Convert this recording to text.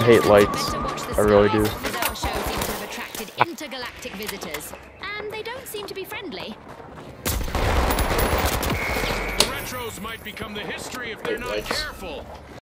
hate lights. I really do. Intergalactic visitors, and they don't seem to be friendly. The retros might become the history if they're not careful.